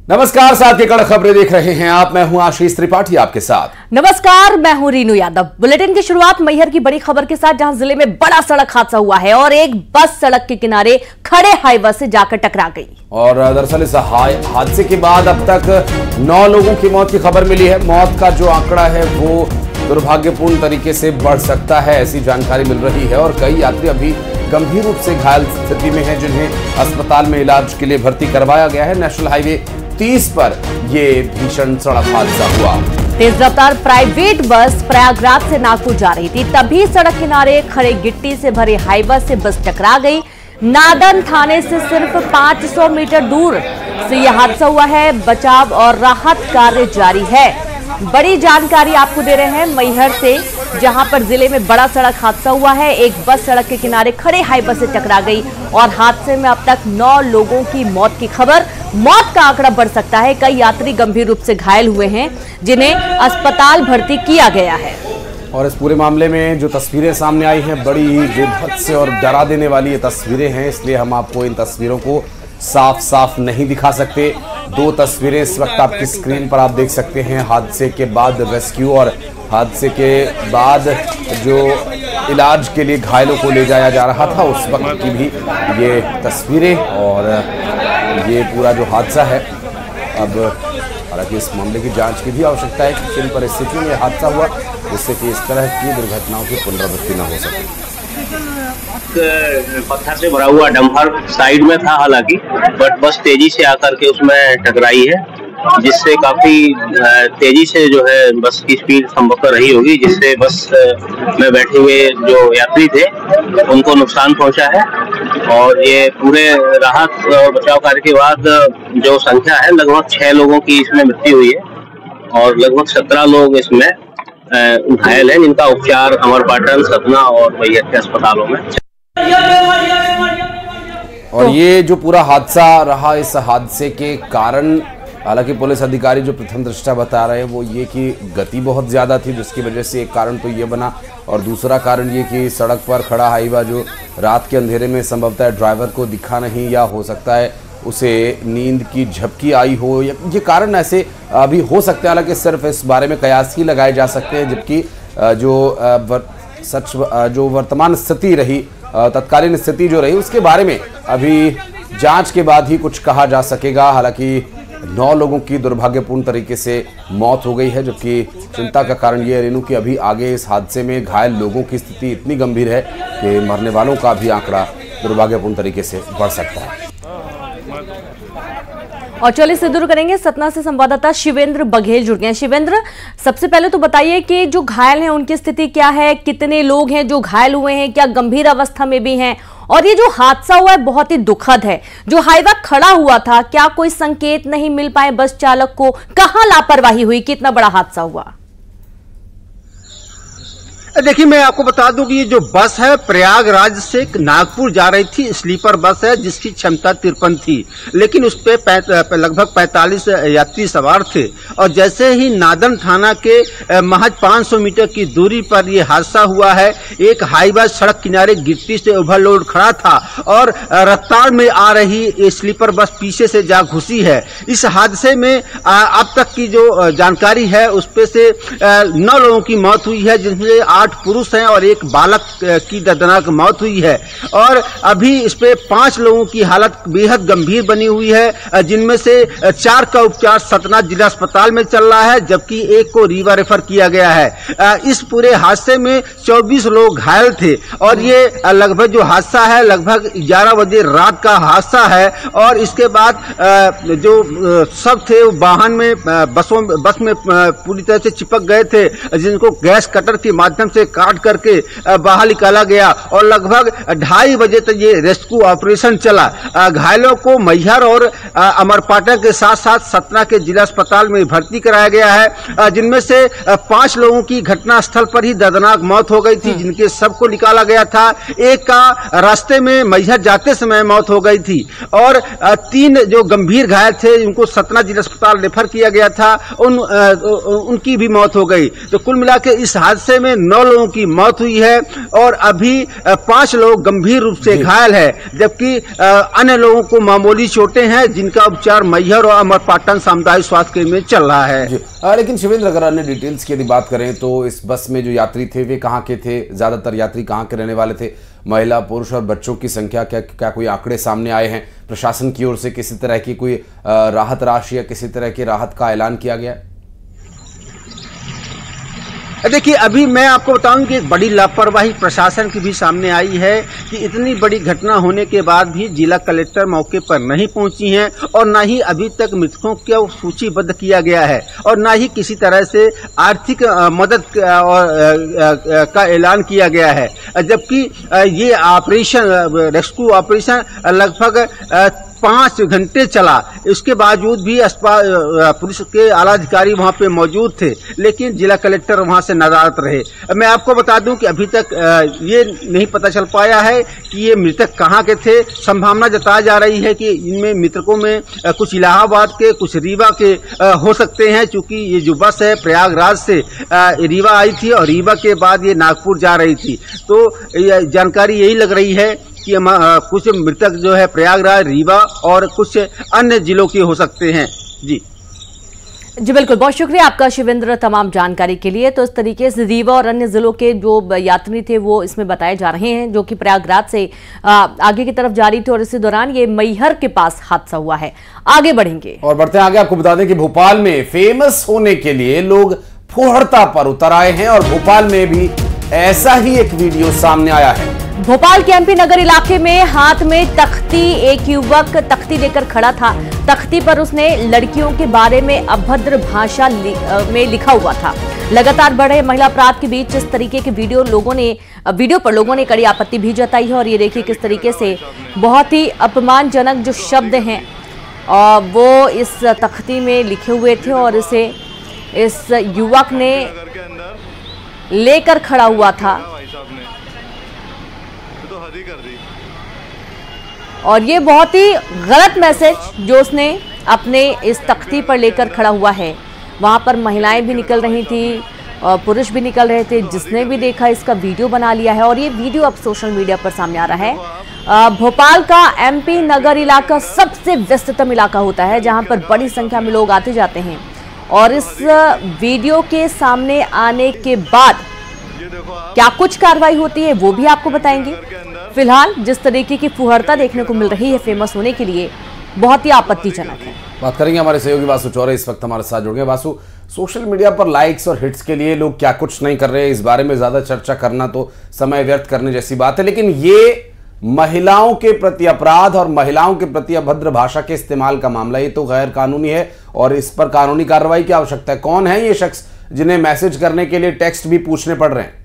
नमस्कार, साथ के कड़क खबरें देख रहे हैं आप। मैं हूं आशीष त्रिपाठी आपके साथ। नमस्कार, मैं हूं रीनू यादव। बुलेटिन की शुरुआत मैहर की बड़ी खबर के साथ, जहां जिले में बड़ा सड़क हादसा हुआ है और एक बस सड़क के किनारे खड़े हाईवे से जाकर टकरा गई। और दरअसल इस हादसे के बाद अब तक 9 लोगों की मौत की खबर मिली है। मौत का जो आंकड़ा है वो दुर्भाग्यपूर्ण तरीके से बढ़ सकता है, ऐसी जानकारी मिल रही है। और कई यात्री अभी गंभीर रूप से घायल स्थिति में हैं, जिन्हें अस्पताल में इलाज के लिए भर्ती करवाया गया है। नेशनल हाईवे 30 पर ये भीषण सड़क हादसा हुआ। तेज रफ्तार प्राइवेट बस प्रयागराज से नागपुर जा रही थी, तभी सड़क किनारे खड़े गिट्टी से भरे हाईवे से बस टकरा गई। नादन थाने से सिर्फ 500 मीटर दूर से यह हादसा हुआ है। बचाव और राहत कार्य जारी है। बड़ी जानकारी आपको दे रहे हैं मैहर से, जहां पर जिले में बड़ा सड़क हादसा हुआ है। एक बस सड़क के किनारे खड़े हाईवे से टकरा गई और हादसे में अब तक 9 लोगों की मौत की खबर। मौत का आंकड़ा बढ़ सकता है। कई यात्री गंभीर रूप से घायल हुए हैं, जिन्हें अस्पताल भर्ती किया गया है। और इस पूरे मामले में जो तस्वीरें सामने आई हैं, बड़ी विभत्स और डरा देने वाली ये तस्वीरें हैं, इसलिए हम आपको इन तस्वीरों को साफ साफ नहीं दिखा सकते। 2 तस्वीरें इस वक्त आपकी स्क्रीन पर आप देख सकते हैं। हादसे के बाद रेस्क्यू और हादसे के बाद जो इलाज के लिए घायलों को ले जाया जा रहा था, उस वक्त की भी ये तस्वीरें और ये पूरा जो हादसा है। अब हालांकि इस मामले की जांच की भी आवश्यकता है कि किन परिस्थितियों में हादसा हुआ, जिससे कि इस तरह की दुर्घटनाओं की पुनरावृत्ति न हो सके। पत्थर से भरा हुआ डंपर साइड में था हालांकि, बट बस तेजी से आकर के उसमें टकराई है, जिससे काफी तेजी से जो है बस की स्पीड संभवतः रही होगी, जिससे बस में बैठे हुए जो यात्री थे उनको नुकसान पहुंचा है। और ये पूरे राहत और बचाव कार्य के बाद जो संख्या है, लगभग 6 लोगों की इसमें मृत्यु हुई है और लगभग 17 लोग इसमें घायल हैं, जिनका उपचार अमरपाटन, सतना और मैहर के अस्पतालों में। और ये जो पूरा हादसा रहा, इस हादसे के कारण हालांकि पुलिस अधिकारी जो प्रथम दृष्टया बता रहे हैं वो ये कि गति बहुत ज़्यादा थी, जिसकी वजह से एक कारण तो ये बना। और दूसरा कारण ये कि सड़क पर खड़ा हाईवा जो रात के अंधेरे में संभवतः ड्राइवर को दिखा नहीं, या हो सकता है उसे नींद की झपकी आई हो, ये कारण ऐसे अभी हो सकते हैं। हालांकि सिर्फ इस बारे में कयास ही लगाए जा सकते हैं, जबकि जो वर्तमान स्थिति रही, तत्कालीन स्थिति जो रही, उसके बारे में अभी जांच के बाद ही कुछ कहा जा सकेगा। हालांकि 9 लोगों की दुर्भाग्यपूर्ण तरीके से मौत हो गई है, जबकि चिंता का कारण यह रेनू कि अभी आगे इस हादसे में घायल लोगों की स्थिति इतनी गंभीर है कि मरने वालों का भी आंकड़ा दुर्भाग्यपूर्ण तरीके से बढ़ सकता है। और चलिए से दूर करेंगे, सतना से संवाददाता शिवेंद्र बघेल जुड़ गए हैं। शिवेंद्र, सबसे पहले तो बताइए कि जो घायल हैं उनकी स्थिति क्या है, कितने लोग हैं जो घायल हुए हैं, क्या गंभीर अवस्था में भी हैं? और ये जो हादसा हुआ है बहुत ही दुखद है। जो हाईवा खड़ा हुआ था, क्या कोई संकेत नहीं मिल पाए बस चालक को? कहां लापरवाही हुई कि इतना बड़ा हादसा हुआ? देखिए, मैं आपको बता दूं कि ये जो बस है प्रयागराज से नागपुर जा रही थी। स्लीपर बस है जिसकी क्षमता 53 थी, लेकिन उस पे लगभग 45 यात्री सवार थे। और जैसे ही नादन थाना के महज 500 मीटर की दूरी पर ये हादसा हुआ है। एक हाईवा सड़क किनारे गिट्टी से ओवरलोड खड़ा था और रफ्तार में आ रही स्लीपर बस पीछे से जा घुसी है। इस हादसे में अब तक की जो जानकारी है उस पे से 9 लोगों की मौत हुई है, जिनमें 8 पुरुष हैं और एक बालक की दर्दनाक मौत हुई है। और अभी इस पे 5 लोगों की हालत बेहद गंभीर बनी हुई है, जिनमें से 4 का उपचार सतना जिला अस्पताल में चल रहा है, जबकि एक को रीवा रेफर किया गया है। इस पूरे हादसे में 24 लोग घायल थे और ये लगभग जो हादसा है लगभग 11 बजे रात का हादसा है। और इसके बाद जो सब थे वाहन में बस में पूरी तरह से चिपक गए थे, जिनको गैस कटर के माध्यम से काट करके बाहर निकाला गया। और लगभग 2:30 बजे तक ये रेस्क्यू ऑपरेशन चला। घायलों को मैहर और अमरपाटन के साथ साथ सतना के जिला अस्पताल में भर्ती कराया गया है, जिनमें से 5 लोगों की घटनास्थल पर ही दर्दनाक मौत हो गई थी, जिनके सबको निकाला गया था। एक का रास्ते में मैहर जाते समय मौत हो गई थी और 3 जो गंभीर घायल थे उनको सतना जिला अस्पताल रेफर किया गया था, उनकी भी मौत हो गई। तो कुल मिलाकर इस हादसे में 9 9 लोगों की मौत हुई है और अभी 5 लोग गंभीर रूप से घायल है, जबकि अन्य लोगों को मामूली चोटें हैं जिनका उपचार मैहर और अमरपाटन सामुदायिक स्वास्थ्य केंद्र में चल रहा है। लेकिन शिवेंद्र, अगर अन्य डिटेल्स की यदि बात करें तो इस बस में जो यात्री थे वे कहाँ के थे? ज्यादातर यात्री कहाँ के रहने वाले थे? महिला, पुरुष और बच्चों की संख्या क्या कोई आंकड़े सामने आए हैं? प्रशासन की ओर से किसी तरह की कोई राहत राशि या किसी तरह की राहत का ऐलान किया गया? देखिए, अभी मैं आपको बताऊं कि एक बड़ी लापरवाही प्रशासन की भी सामने आई है कि इतनी बड़ी घटना होने के बाद भी जिला कलेक्टर मौके पर नहीं पहुंची हैं और न ही अभी तक मृतकों को सूचीबद्ध किया गया है और न ही किसी तरह से आर्थिक मदद का ऐलान किया गया है, जबकि ये ऑपरेशन, रेस्क्यू ऑपरेशन लगभग 5 घंटे चला। इसके बावजूद भी पुलिस के आला अधिकारी वहां पे मौजूद थे, लेकिन जिला कलेक्टर वहां से नाराज रहे। मैं आपको बता दूं कि अभी तक ये नहीं पता चल पाया है कि ये मृतक कहां के थे। संभावना जताई जा रही है कि इनमें मृतकों में कुछ इलाहाबाद के, कुछ रीवा के हो सकते हैं, क्योंकि ये जो बस है प्रयागराज से रीवा आई थी और रीवा के बाद ये नागपुर जा रही थी। तो जानकारी यही लग रही है कि कुछ मृतक जो है प्रयागराज, रीवा और कुछ अन्य जिलों के हो सकते हैं। जी बिल्कुल, बहुत शुक्रिया आपका शिवेंद्र तमाम जानकारी के लिए। तो इस तरीके से रीवा और अन्य जिलों के जो यात्री थे वो इसमें बताए जा रहे हैं, जो कि प्रयागराज से आगे की तरफ जा रही थे और इसी दौरान ये मैहर के पास हादसा हुआ है। आगे बढ़ेंगे और बढ़ते हैं आगे। आपको बता दें कि भोपाल में फेमस होने के लिए लोग फुहड़ता पर उतर आए हैं और भोपाल में भी ऐसा ही एक वीडियो सामने आया है। भोपाल के एमपी नगर इलाके में हाथ में तख्ती, एक युवक तख्ती लेकर खड़ा था। तख्ती पर उसने लड़कियों के बारे में अभद्र भाषा में लिखा हुआ था। लगातार बढ़े महिला अपराध के बीच इस तरीके के वीडियो पर लोगों ने कड़ी आपत्ति भी जताई है और ये देखिए किस तरीके से बहुत ही अपमानजनक जो शब्द हैं वो इस तख्ती में लिखे हुए थे और इसे इस युवक ने लेकर खड़ा हुआ था और ये बहुत ही गलत मैसेज जो उसने अपने इस तख्ती पर लेकर खड़ा हुआ है। वहां पर महिलाएं भी निकल रही थी और पुरुष भी निकल रहे थे। जिसने भी देखा इसका वीडियो बना लिया है और ये वीडियो अब सोशल मीडिया पर सामने आ रहा है। भोपाल का एमपी नगर इलाका सबसे व्यस्ततम इलाका होता है जहां पर बड़ी संख्या में लोग आते जाते हैं और इस वीडियो के सामने आने के बाद क्या कुछ कार्रवाई होती है वो भी आपको बताएंगे। फिलहाल जिस तरीके की फुहड़ता देखने को मिल रही है फेमस होने के लिए, बहुत ही आपत्तिजनक है। बात करेंगे हमारे सहयोगी वासु चौरे इस वक्त हमारे साथ जुड़ गए। वासु, सोशल मीडिया पर लाइक्स और हिट्स के लिए लोग क्या कुछ नहीं कर रहे हैं, इस बारे में ज्यादा चर्चा करना तो समय व्यर्थ करने जैसी बात है, लेकिन ये महिलाओं के प्रति अपराध और महिलाओं के प्रति अभद्र भाषा के इस्तेमाल का मामला, ये तो गैर कानूनी है और इस पर कानूनी कार्रवाई की आवश्यकता है। कौन है ये शख्स जिन्हें मैसेज करने के लिए टेक्स्ट भी पूछने पड़ रहे हैं?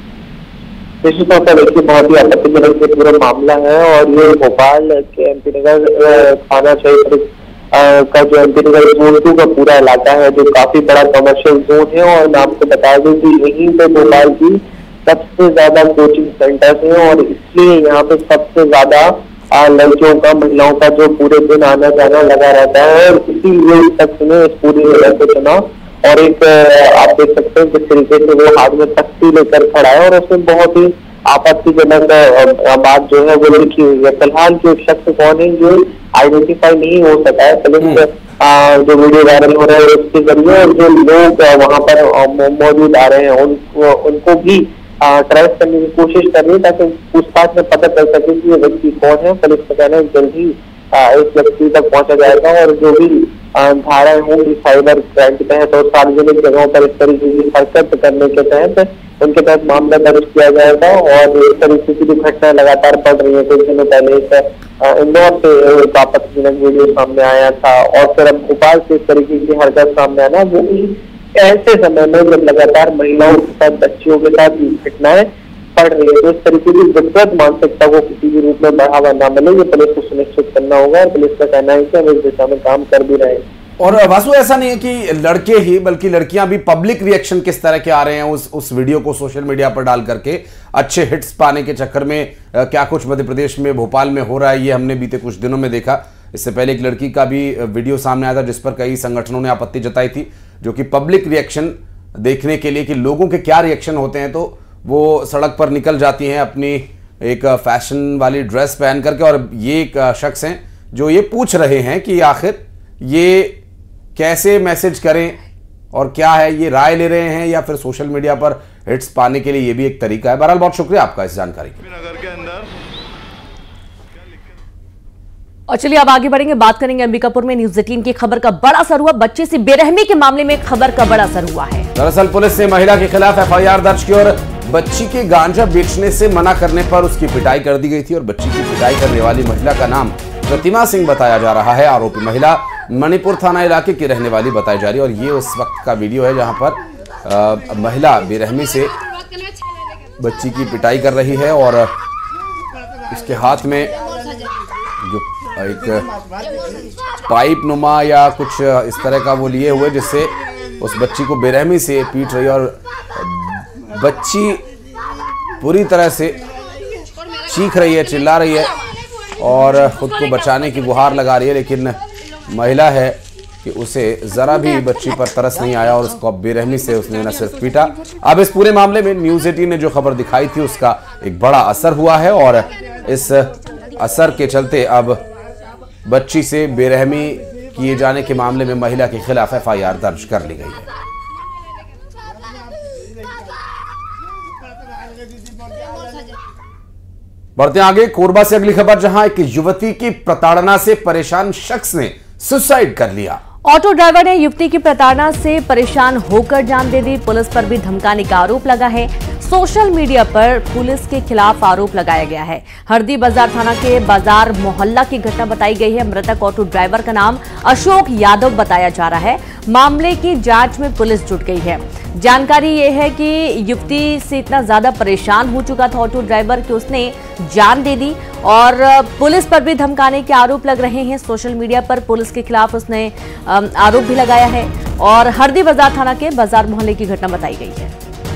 निश्चित तौर पर देखिए बहुत ही आपत्तिजनक ये पूरा मामला है और ये भोपाल के एमपी नगर थाना क्षेत्र का जो एमपी नगर जोन 2 का पूरा इलाका है, जो काफी बड़ा कमर्शियल जोन है। और मैं आपको बता दूं कि यहीं पे भोपाल की सबसे ज्यादा कोचिंग सेंटर्स हैं और इसलिए यहाँ पे सबसे ज्यादा लड़कियों का, महिलाओं का जो पूरे दिन आना जाना लगा रहता है और इसीलिए इस शख्स ने इस पूरी जगह को चुना। और एक आप देख सकते हैं किस तरीके से वो हाथ में तख्ती लेकर खड़ा है और उसमें बहुत ही आपत्तिजनक बात जो है वो लिखी हुई है। फिलहाल जो शख्स कौन है ये आइडेंटिफाई नहीं हो सका है। पुलिस जो वीडियो वायरल हो रहा है उसके जरिए और जो लोग वहां पर मौजूद आ रहे हैं उनको भी ट्रेस करने की कोशिश कर रही है ताकि पूछताछ में पता चल सके कि ये व्यक्ति कौन है। पुलिस का कहना है जल्द ही इस व्यक्ति तक पहुंचा जाएगा और जो भी धाराएं होंगी साइबर क्राइम के तहत और सार्वजनिक जगहों पर इस तरीके की हरकत करने के तहत उनके तहत मामला दर्ज किया जाएगा। और इस तरीके की जो घटना लगातार बढ़ रही है, कुछ दिनों पहले इंदौर से एक आपत्तिजनक वीडियो सामने आया था और फिर अब भोपाल से इस तरीके की हरकत सामने आना, वो भी ऐसे समय में जब लगातार महिलाओं के साथ, बच्चियों के साथ घटनाएं बढ़ रही है। तो इस तरीके की विकृत मानसिकता को किसी भी रूप में बढ़ावा न मिले, ये पुलिस को सुनिश्चित करना होगा और पुलिस का कहना है कि हम इस दिशा में काम कर भी रहे हैं। और वासु, ऐसा नहीं है कि लड़के ही बल्कि लड़कियां भी, पब्लिक रिएक्शन किस तरह के आ रहे हैं उस वीडियो को सोशल मीडिया पर डाल करके अच्छे हिट्स पाने के चक्कर में? क्या कुछ मध्य प्रदेश में, भोपाल में हो रहा है ये हमने बीते कुछ दिनों में देखा। इससे पहले एक लड़की का भी वीडियो सामने आया था जिस पर कई संगठनों ने आपत्ति जताई थी, जो कि पब्लिक रिएक्शन देखने के लिए कि लोगों के क्या रिएक्शन होते हैं तो वो सड़क पर निकल जाती हैं अपनी एक फैशन वाली ड्रेस पहन करके, और ये एक शख्स हैं जो ये पूछ रहे हैं कि आखिर ये कैसे मैसेज करें और क्या है, ये राय ले रहे हैं या फिर सोशल मीडिया पर हिट्स पाने के लिए ये भी एक तरीका है। बहरहाल बहुत शुक्रिया आपका इस जानकारी के लिए। और चलिए अब आगे बढ़ेंगे, बात करेंगे अंबिकापुर में न्यूज़ 18 की खबर का बड़ा असर हुआ। बच्चे से बेरहमी के मामले में खबर का बड़ा असर हुआ है। दरअसल पुलिस ने महिला के खिलाफ एफआईआर दर्ज की और बच्ची के गांजा बेचने से मना करने पर उसकी पिटाई कर दी गई थी। और बच्ची की पिटाई करने वाली महिला का नाम प्रतिमा सिंह बताया जा रहा है। आरोपी महिला मणिपुर थाना इलाके की रहने वाली बताई जा रही है। और ये उस वक्त का वीडियो है जहां पर महिला बेरहमी से बच्ची की पिटाई कर रही है और उसके हाथ में जो एक पाइप नुमा या कुछ इस तरह का वो लिए हुए, जिससे उस बच्ची को बेरहमी से पीट रही है। और बच्ची पूरी तरह से चीख रही है, चिल्ला रही है और खुद को बचाने की गुहार लगा रही है, लेकिन महिला है कि उसे जरा भी बच्ची पर तरस नहीं आया और उसको बेरहमी से उसने न सिर्फ पीटा। अब इस पूरे मामले में न्यूज़ 18 ने जो खबर दिखाई थी उसका एक बड़ा असर हुआ है और इस असर के चलते अब बच्ची से बेरहमी किए जाने के मामले में महिला के खिलाफ एफआईआर दर्ज कर ली गई है। बढ़ते आगे, कोरबा से अगली खबर, जहां एक युवती की प्रताड़ना से परेशान शख्स ने सुसाइड कर लिया। ऑटो ड्राइवर ने युवती की प्रताड़ना से परेशान होकर जान दे दी। पुलिस पर भी धमकाने का आरोप लगा है। सोशल मीडिया पर पुलिस के खिलाफ आरोप लगाया गया है। हरदी बाजार थाना के बाजार मोहल्ला की घटना बताई गई है। मृतक ऑटो ड्राइवर का नाम अशोक यादव बताया जा रहा है। मामले की जांच में पुलिस जुट गई है। जानकारी ये है कि युवती से इतना ज्यादा परेशान हो चुका था ऑटो ड्राइवर कि उसने जान दे दी और पुलिस पर भी धमकाने के आरोप लग रहे हैं। सोशल मीडिया पर पुलिस के खिलाफ उसने आरोप भी लगाया है और हरदी बाजार थाना के बाजार मोहल्ले की घटना बताई गई है।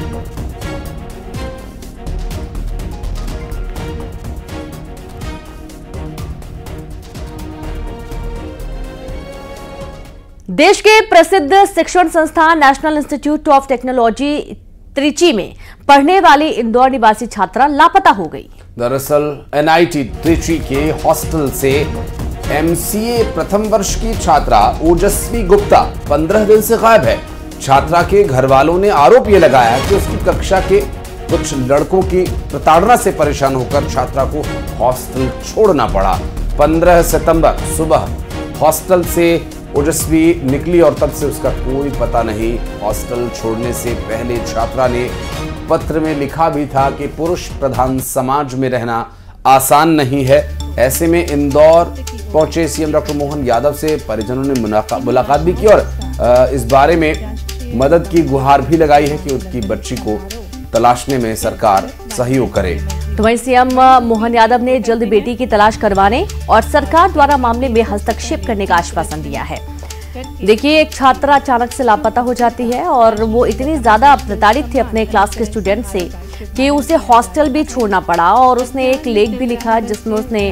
देश के प्रसिद्ध शिक्षण संस्थान National Institute of Technology Trichy में पढ़ने वाली इंदौर निवासी छात्रा लापता हो गई। दरअसल एनआईटी त्रिची के हॉस्टल से एमसीए प्रथम वर्ष की छात्रा ओजस्वी गुप्ता 15 दिन से गायब है। छात्रा के घर वालों ने आरोप ये लगाया कि उसकी कक्षा के कुछ लड़कों की प्रताड़ना से परेशान होकर छात्रा को हॉस्टल छोड़ना पड़ा। 15 सितंबर सुबह हॉस्टल से ओजस्वी निकली और तब से उसका कोई पता नहीं। हॉस्टल छोड़ने से पहले छात्रा ने पत्र में लिखा भी था कि पुरुष प्रधान समाज में रहना आसान नहीं है। ऐसे में इंदौर पहुंचे सीएम डॉक्टर मोहन यादव से परिजनों ने मुलाकात भी की और इस बारे में मदद की गुहार भी लगाई है कि उनकी बच्ची को तलाशने में सरकार सहयोग करे। तो वहीं सीएम मोहन यादव ने जल्द बेटी की तलाश करवाने और सरकार द्वारा मामले में हस्तक्षेप करने का आश्वासन दिया है। देखिए, एक छात्रा अचानक से लापता हो जाती है और वो इतनी ज्यादा प्रताड़ित थी अपने क्लास के स्टूडेंट से कि उसे हॉस्टल भी छोड़ना पड़ा और उसने एक लेख भी लिखा जिसमें उसने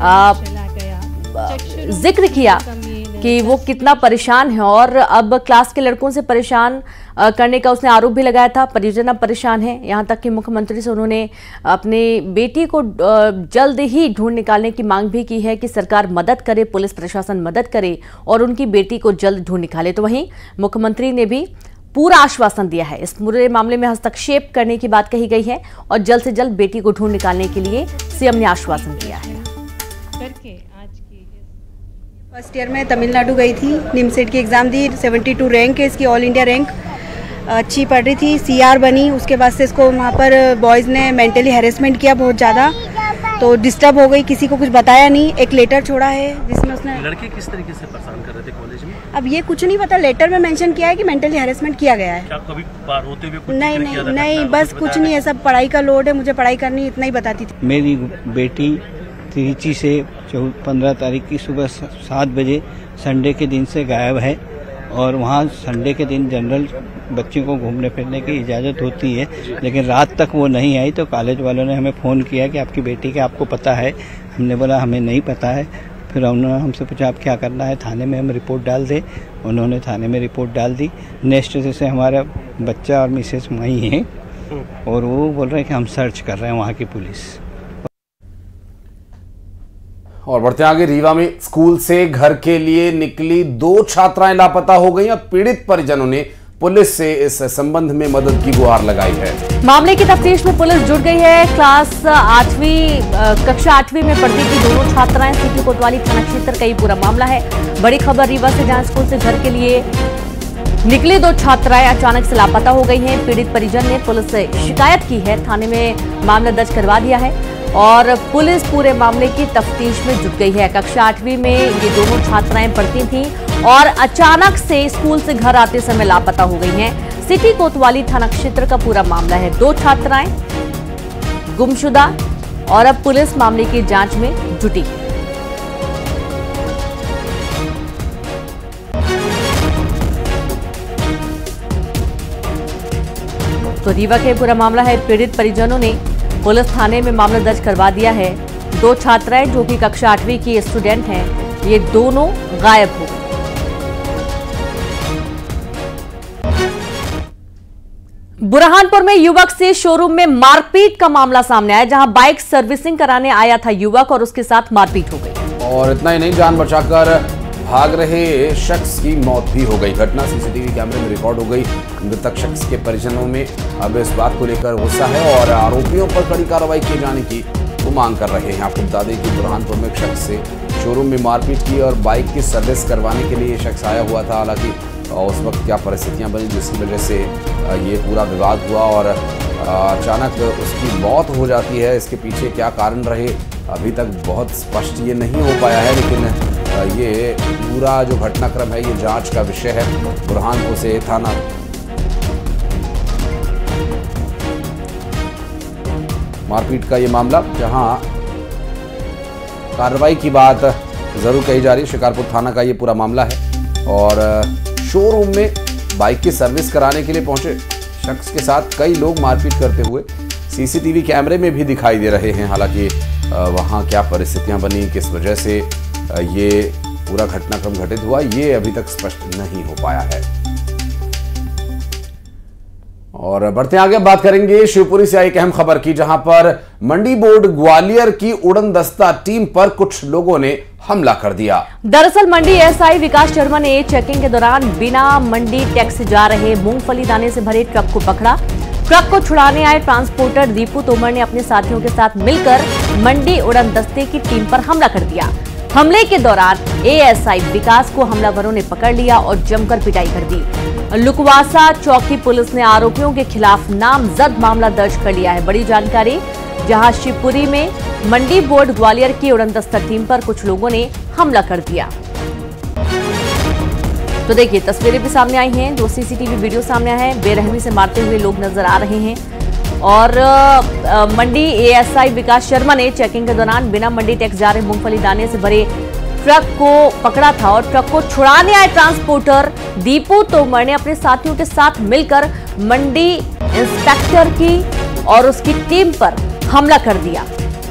जिक्र किया कि वो कितना परेशान है और अब क्लास के लड़कों से परेशान करने का उसने आरोप भी लगाया था। परिजन अब परेशान है, यहाँ तक कि मुख्यमंत्री से उन्होंने अपनी बेटी को जल्द ही ढूंढ निकालने की मांग भी की है कि सरकार मदद करे, पुलिस प्रशासन मदद करे और उनकी बेटी को जल्द ढूंढ निकाले। तो वहीं मुख्यमंत्री ने भी पूरा आश्वासन दिया है। इस पूरे मामले में हस्तक्षेप करने की बात कही गई है और जल्द से जल्द बेटी को ढूंढ निकालने के लिए सीएम ने आश्वासन दिया है। फर्स्ट ईयर में तमिलनाडु गई थी, निमसेट की एग्ज़ाम दी, 72 रैंक है इसकी, ऑल इंडिया रैंक, अच्छी पढ़ रही थी, सीआर बनी। उसके बाद से इसको वहाँ पर बॉयज़ ने मेंटली हैरेसमेंट किया बहुत ज़्यादा, तो डिस्टर्ब हो गई, किसी को कुछ बताया नहीं। एक लेटर छोड़ा है जिसमें उसने लड़के किस तरीके से परेशान कर रहे थे कॉलेज में? अब ये कुछ नहीं पता, लेटर में मेंशन किया है कि मेंटली हैरेसमेंट किया गया है। क्या कभी पार होते हुए कुछ नहीं, बस कुछ नहीं है, सब पढ़ाई का लोड है, मुझे पढ़ाई करनी, इतना ही बताती थी। मेरी बेटी त्रिची से 15 तारीख की सुबह 7 बजे संडे के दिन से गायब है और वहाँ संडे के दिन जनरल बच्चों को घूमने फिरने की इजाज़त होती है, लेकिन रात तक वो नहीं आई। तो कॉलेज वालों ने हमें फ़ोन किया कि आपकी बेटी के आपको पता है? हमने बोला हमें नहीं पता है। फिर उन्होंने हमसे पूछा आप क्या करना है, थाने में हम रिपोर्ट डाल दें? उन्होंने थाने में रिपोर्ट डाल दी। नेक्स्ट से हमारा बच्चा और मिसेस वहीं हैं और वो बोल रहे हैं कि हम सर्च कर रहे हैं वहाँ की पुलिस। और बढ़ते आगे, रीवा में स्कूल से घर के लिए निकली 2 छात्राएं लापता हो गई और पीड़ित परिजनों ने पुलिस से इस संबंध में मदद की गुहार लगाई है। मामले की तफ्तीश में पुलिस जुट गई है। कक्षा 8वीं में पढ़ती थी दोनों छात्राएं। सीपी कोतवाली थाना क्षेत्र का ये पूरा मामला है। बड़ी खबर रीवा से, जहां स्कूल से घर के लिए निकली 2 छात्राएं अचानक से लापता हो गई हैं। पीड़ित परिजन ने पुलिस से शिकायत की है। थाने में मामला दर्ज करवा दिया है और पुलिस पूरे मामले की तफ्तीश में जुट गई है। कक्षा 8वीं में ये दोनों छात्राएं पढ़ती थीं और अचानक से स्कूल से घर आते समय लापता हो गई हैं। सिटी कोतवाली थाना क्षेत्र का पूरा मामला है। 2 छात्राएं गुमशुदा और अब पुलिस मामले की जांच में जुटी है। तो रीवा का पूरा मामला है। पीड़ित परिजनों ने पुलिस थाने में मामला दर्ज करवा दिया है। 2 छात्राएं जो कि कक्षा 8वीं की स्टूडेंट हैं, ये दोनों गायब हो गए। बुरहानपुर में युवक से शोरूम में मारपीट का मामला सामने आया, जहां बाइक सर्विसिंग कराने आया था युवक और उसके साथ मारपीट हो गई। और इतना ही नहीं, जान बचाकर भाग रहे शख्स की मौत भी हो गई। घटना सीसीटीवी कैमरे में रिकॉर्ड हो गई। मृतक शख्स के परिजनों में अब इस बात को लेकर गुस्सा है और आरोपियों पर कड़ी कार्रवाई किए जाने की वो मांग कर रहे हैं। आपको बता दें कि बुरहानपुर में एक शख्स से शोरूम में मारपीट की और बाइक की सर्विस करवाने के लिए ये शख्स आया हुआ था। हालांकि उस वक्त क्या परिस्थितियां बनी जिसकी वजह से ये पूरा विवाद हुआ और अचानक उसकी मौत हो जाती है। इसके पीछे क्या कारण रहे अभी तक बहुत स्पष्ट ये नहीं हो पाया है, लेकिन ये पूरा जो घटनाक्रम है ये जांच का विषय है। बुरहानपुर से थाना मारपीट का ये मामला, जहां कार्रवाई की बात जरूर कही जा रही है। शिकारपुर थाना का ये पूरा मामला है और शोरूम में बाइक की सर्विस कराने के लिए पहुंचे शख्स के साथ कई लोग मारपीट करते हुए सीसीटीवी कैमरे में भी दिखाई दे रहे हैं। हालांकि वहां क्या परिस्थितियां बनी, किस वजह से ये पूरा घटनाक्रम घटित हुआ, ये अभी तक स्पष्ट नहीं हो पाया है। और बढ़ते आगे बात करेंगे शिवपुरी से आई एक अहम खबर की, जहां पर मंडी बोर्ड ग्वालियर की उड़न दस्ता टीम पर कुछ लोगों ने हमला कर दिया। दरअसल मंडी एसआई विकास शर्मा ने चेकिंग के दौरान बिना मंडी टैक्स से जा रहे मूंगफली दाने से भरे ट्रक को पकड़ा। ट्रक को छुड़ाने आए ट्रांसपोर्टर दीपू तोमर ने अपने साथियों के साथ मिलकर मंडी उड़न दस्ते की टीम पर हमला कर दिया। हमले के दौरान एएसआई विकास को हमलावरों ने पकड़ लिया और जमकर पिटाई कर दी। लुकवासा चौकी पुलिस ने आरोपियों के खिलाफ नामजद मामला दर्ज कर लिया है। बड़ी जानकारी, जहां शिवपुरी में मंडी बोर्ड ग्वालियर की उड़नदस्ता टीम पर कुछ लोगों ने हमला कर दिया। तो देखिए तस्वीरें भी सामने आई हैं, 2 सीसीटीवी वीडियो सामने आए हैं। बेरहमी से मारते हुए लोग नजर आ रहे हैं और मंडी एएसआई विकास शर्मा ने चेकिंग के दौरान बिना मंडी टैक्स जा रहे मूंगफली दाने से भरे ट्रक को पकड़ा था और ट्रक को छुड़ाने आए ट्रांसपोर्टर दीपू तोमर ने अपने साथियों के साथ मिलकर मंडी इंस्पेक्टर की और उसकी टीम पर हमला कर दिया।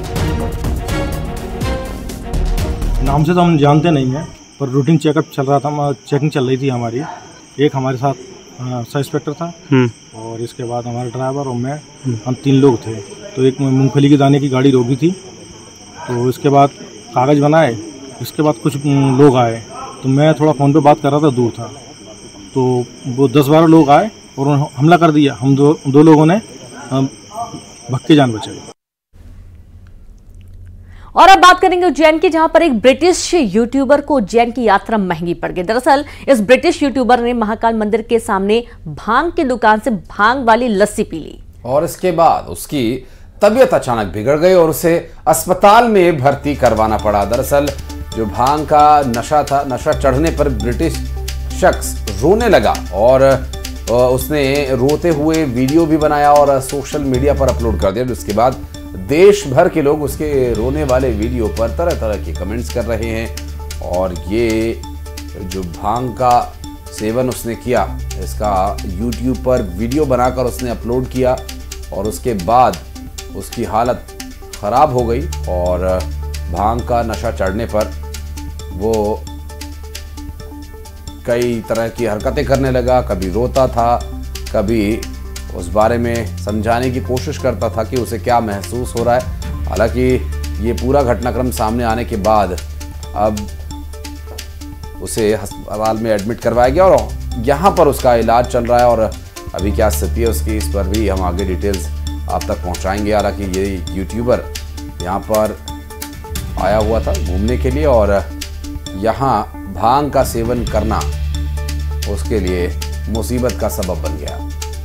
नाम से तो हम जानते नहीं हैं, पर रूटीन चेकअप चल रहा था, चेकिंग चल रही थी हमारी। एक हमारे साथ सब इंस्पेक्टर था और इसके बाद हमारा ड्राइवर और मैं, हम 3 लोग थे। तो एक मूंगफली के दाने की गाड़ी रोकी थी, तो इसके बाद कागज़ बनाए। इसके बाद कुछ लोग आए, तो मैं थोड़ा फ़ोन पे बात कर रहा था, दूर था, तो वो 10-12 लोग आए और हमला कर दिया। हम दो लोगों ने भग के जान बचाई। और अब बात करेंगे उज्जैन की, जहां पर एक ब्रिटिश यूट्यूबर को उज्जैन की यात्रा महंगी पड़ गई। दरअसल इस ब्रिटिश यूट्यूबर ने महाकाल मंदिर के सामने भांग की दुकान से भांग वाली लस्सी पी ली और इसके बाद उसकी तबीयत अचानक बिगड़ गई और उसे अस्पताल में भर्ती करवाना पड़ा। दरअसल जो भांग का नशा था, नशा चढ़ने पर ब्रिटिश शख्स रोने लगा और उसने रोते हुए वीडियो भी बनाया और सोशल मीडिया पर अपलोड कर दिया। उसके बाद देश भर के लोग उसके रोने वाले वीडियो पर तरह तरह के कमेंट्स कर रहे हैं और ये जो भांग का सेवन उसने किया, इसका YouTube पर वीडियो बनाकर उसने अपलोड किया और उसके बाद उसकी हालत ख़राब हो गई और भांग का नशा चढ़ने पर वो कई तरह की हरकतें करने लगा। कभी रोता था, कभी उस बारे में समझाने की कोशिश करता था कि उसे क्या महसूस हो रहा है। हालांकि ये पूरा घटनाक्रम सामने आने के बाद अब उसे अस्पताल में एडमिट करवाया गया और यहाँ पर उसका इलाज चल रहा है और अभी क्या स्थिति है उसकी, इस पर भी हम आगे डिटेल्स आप तक पहुँचाएंगे। हालांकि ये यूट्यूबर यहाँ पर आया हुआ था घूमने के लिए और यहाँ भांग का सेवन करना उसके लिए मुसीबत का सबब बन गया।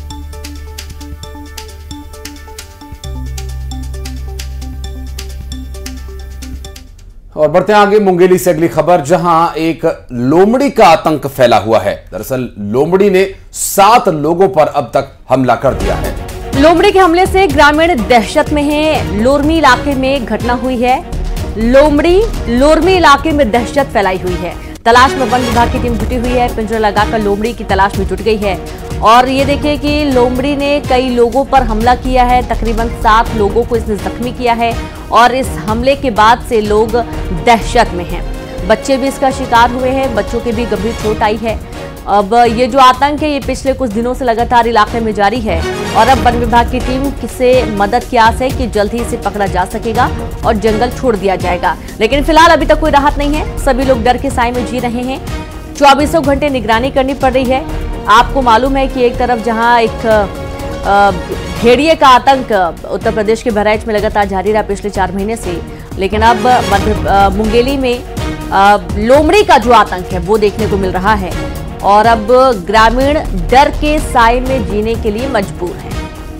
और बढ़ते हैं आगे मुंगेली से अगली खबर, जहां एक लोमड़ी का आतंक फैला हुआ है। दरअसल लोमड़ी ने 7 लोगों पर अब तक हमला कर दिया है। लोमड़ी के हमले से ग्रामीण दहशत में हैं। लोरमी इलाके में घटना हुई है। लोरमी इलाके में दहशत फैलाई हुई है। तलाश में वन विभाग की टीम जुटी हुई है। पिंजरा लगाकर लोमड़ी की तलाश में जुट गई है और ये देखिए कि लोमड़ी ने कई लोगों पर हमला किया है। तकरीबन 7 लोगों को इसने जख्मी किया है और इस हमले के बाद से लोग दहशत में हैं। बच्चे भी इसका शिकार हुए हैं, बच्चों के भी गंभीर चोट आई है। अब ये जो आतंक है ये पिछले कुछ दिनों से लगातार इलाके में जारी है और अब वन विभाग की टीम से मदद की आस है कि जल्द ही इसे पकड़ा जा सकेगा और जंगल छोड़ दिया जाएगा। लेकिन फिलहाल अभी तक कोई राहत नहीं है। सभी लोग डर के साए में जी रहे हैं। 24 घंटे निगरानी करनी पड़ रही है। आपको मालूम है कि एक तरफ जहां एक भेड़िए का आतंक उत्तर प्रदेश के बहराइच में लगातार जारी रहा पिछले 4 महीने से, लेकिन अब मुंगेली में लोमड़ी का जो आतंक है वो देखने को मिल रहा है और अब ग्रामीण डर के साए में जीने के लिए मजबूर हैं।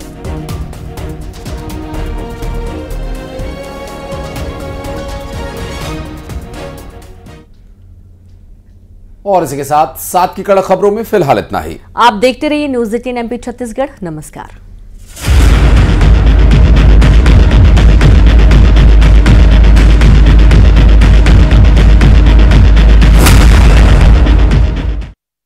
और इसी के साथ की कड़क खबरों में फिलहाल इतना ही। आप देखते रहिए न्यूज़ 18 MP छत्तीसगढ़। नमस्कार।